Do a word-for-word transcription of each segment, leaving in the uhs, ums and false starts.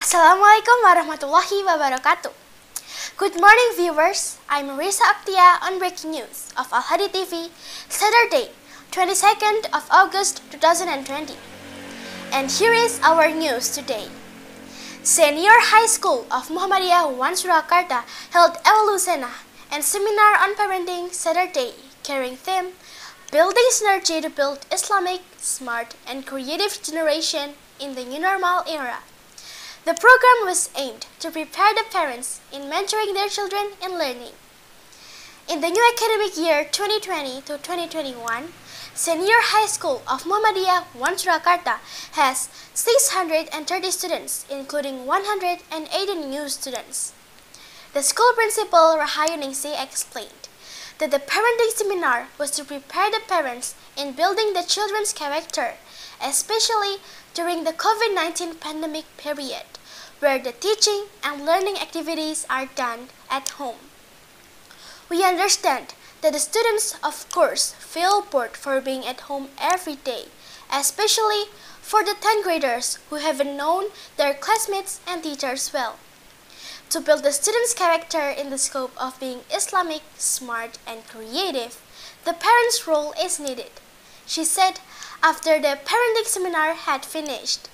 Assalamualaikum warahmatullahi wabarakatuh. Good morning viewers, I'm Risa Aktia on Breaking News of Al Hadi T V, Saturday, twenty-second of August two thousand twenty. And here is our news today. Senior High School of Muhammadiyah one Surakarta held Evolusena and seminar on parenting Saturday, carrying theme Building Synergy to Build Islamic, Smart, and Creative Generation in the New Normal Era. The program was aimed to prepare the parents in mentoring their children in learning. In the new academic year twenty twenty to twenty twenty-one, Senior High School of Muhammadiyah one Surakarta has six hundred thirty students, including one hundred eighteen new students. The school principal Rahayu Ningsih explained that the parenting seminar was to prepare the parents in building the children's character, especially during the COVID nineteen pandemic period, where the teaching and learning activities are done at home. We understand that the students, of course, feel bored for being at home every day, especially for the tenth graders who haven't known their classmates and teachers well. To build the students' character in the scope of being Islamic, smart, and creative, the parents' role is needed, she said after the parenting seminar had finished.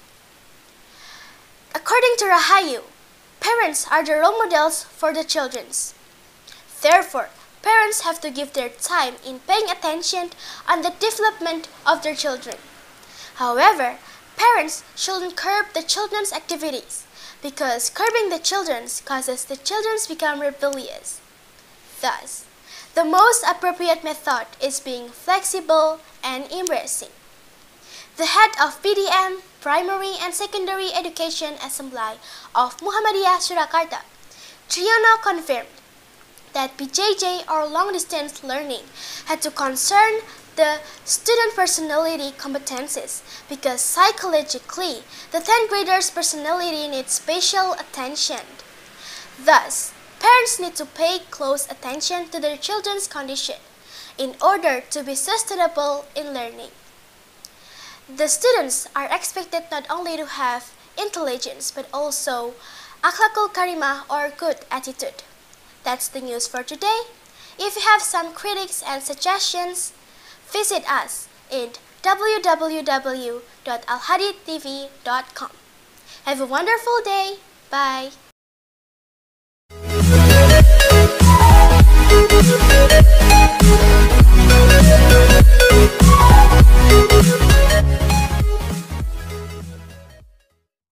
According to Rahayu, parents are the role models for the children. Therefore, parents have to give their time in paying attention on the development of their children. However, parents shouldn't curb the children's activities, because curbing the children causes the children to become rebellious. Thus, the most appropriate method is being flexible and embracing. The head of P D M, Primary and Secondary Education Assembly of Muhammadiyah Surakarta, Triyono, confirmed that P J J or long-distance learning had to concern the student personality competencies because psychologically the tenth graders' personality needs special attention. Thus, parents need to pay close attention to their children's condition in order to be sustainable in learning. The students are expected not only to have intelligence but also akhlakul karimah or good attitude. That's the news for today. If you have some critiques and suggestions, visit us in w w w dot al hadi t v dot com. Have a wonderful day. Bye. We'll be right back.